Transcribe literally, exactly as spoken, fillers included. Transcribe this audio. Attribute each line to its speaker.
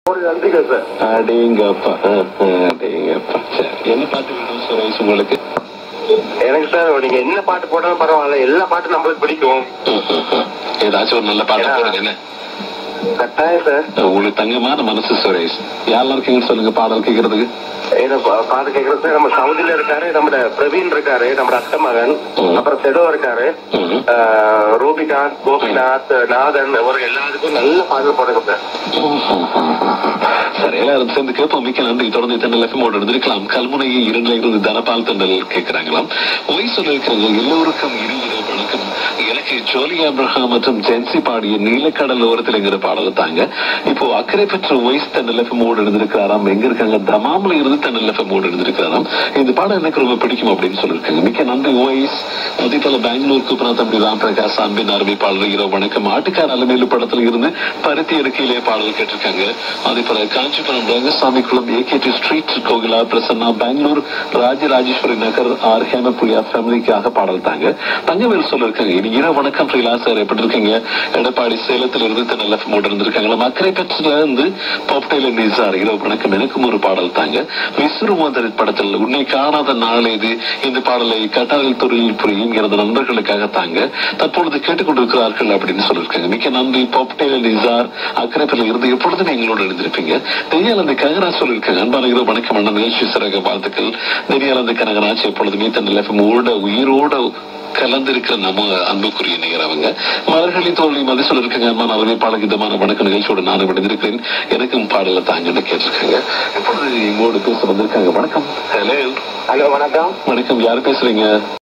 Speaker 1: ஒரு நன்றிங்க சார்.
Speaker 2: அடேங்கப்பா அடேங்கப்பா. சரி, என்ன பாட்டு வேணும் சுரேஷ் உங்களுக்கு?
Speaker 1: எனக்கு சார் நீங்க என்ன பாட்டு போட்டாலும் பரவாயில்ல, எல்லா பாட்டும் நம்மளுக்கு பிடிக்கும்.
Speaker 2: ஏதாச்சும் ஒரு நல்ல பாட்டு போடுங்க. என்ன
Speaker 1: கட்டாயம் சார்.
Speaker 2: உங்களுக்கு தங்கமான மனசு சுரேஷ். யாரெல்லாம் இருக்கீங்கன்னு சொல்லுங்க பாடல் கேட்கறதுக்கு.
Speaker 1: பாட்டு கேட்கறது சார். நம்ம சவுதியில இருக்காரு, நம்ம பிரவீன் இருக்காரு, நம்ம அத்தை மகன், அப்புறம் செடோ இருக்காரு, ரூபிகாந்த், கோபிநாத், நாதன், அவருக்கு எல்லாத்துக்கும் நல்ல பாடல் போடுங்க சார்.
Speaker 2: சரி, எல்லாரும் சேர்ந்து கேட்போம். மிக்க நன்றி. தொடர்ந்து தண்டல் எஃப்எம்மோடு இருந்திருக்கலாம். கல்முனையை இரண்டுல இருந்து தனபால் தண்டல் கேட்கிறாங்களாம். ஒய் சொல்லிருக்காங்க, எல்லோருக்கும் இருவரு வணக்கம். எனக்கு ஜோலி அப்ரஹாம் மற்றும் ஜென்சி பாடிய நீலக்கடல் ஓரத்தில்ங்கிற பாடல் தாங்க. இப்போ அக்கறை பெற்ற ஒய்ஸ் தண்டல் எஃப்எம்மோடு இருந்திருக்கிறாராம். எங்க இருக்காங்க? தமாமில் இருந்து தண்டல் எஃப்எம்மோடு இருந்திருக்கிறாராம். இந்த பாடம் எனக்கு ரொம்ப பிடிக்கும் அப்படின்னு சொல்லியிருக்காங்க. மிக்க நன்றி ஒய்ஸ். அதே போல பெங்களூர் குப்ரா தம்பி ராம் பிரகாஷ் அன்பின் அறிவிப்பாளர் இரவு வணக்கம். ஆட்டுக்கார் அலமேலு படத்துல இருந்து பருத்தி இருக்கையிலே பாடல் கேட்டிருக்காங்க. அதே போல Kanchipuram Rangasamy Kulam, AKT street, Kokila Prasanna, Bangalore Rajarajeshwari Nagar, R Hemapriya ஃபேமிலிக்காக பாடல் தாங்க. தங்கவேல் சொல்லிருக்காங்க, இனி இரவு வணக்கம் ஃப்ரீலா சார், எப்படி இருக்கீங்க? எடப்பாடி சேலத்தில் இருந்து தன்னல் எஃப்எம்மோடு இருந்திருக்காங்களா. அக்கறை பெற்ற இருந்து பாப்டைல நிசார் இரவு வணக்கம். எனக்கும் ஒரு பாடல் தாங்க. விசுறுமோதரி படத்தில் உன்னை காணாத நாள் இது. இந்த பாடலை கட்டாரில் தொழில் புரியும் எனது நண்பர்களுக்காக தாங்க தற்பொழுது கேட்டுக்கொண்டிருக்கிறார்கள் அப்படின்னு சொல்லியிருக்காங்க. மிக்க நன்றி பாப்டைல நிசார் அக்கறைப்பில் இருந்து எப்பொழுதுமே எங்களோடு எழுந்திருப்பீங்க. தெய்யாலந்து கனகராஜ் சொல்லியிருக்காங்க, அன்பான இரவு வணக்கம் அண்ணன், நிகழ்ச்சி சிறக வாழ்த்துக்கள். தெய்யாலந்து கனகராஜ் எப்பொழுதுமே தன்னல் எஃப்எம்மோட உயிரோட கலந்திருக்கிற நம்ம அன்புக்குரிய நேயர் அவங்க. மலர்களை தோல்வி மதி சொல்லிருக்காங்க, அன்பான அறிவிப்பாளர் இதமான வணக்க நிகழ்ச்சியோட நானும் விடுந்திருக்கிறேன். எனக்கும் பாடல தாங்கன்னு கேட்டிருக்காங்க. எப்பொழுது எங்களோடு பேச வந்திருக்காங்க. வணக்கம். ஹலோ
Speaker 1: ஹலோ வணக்கம்.
Speaker 2: வணக்கம், யாரு பேசுறீங்க?